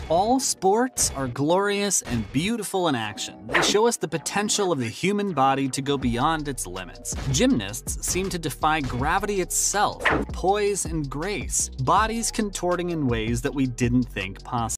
All sports are glorious and beautiful in action. They show us the potential of the human body to go beyond its limits. Gymnasts seem to defy gravity itself with poise and grace, bodies contorting in ways that we didn't think possible.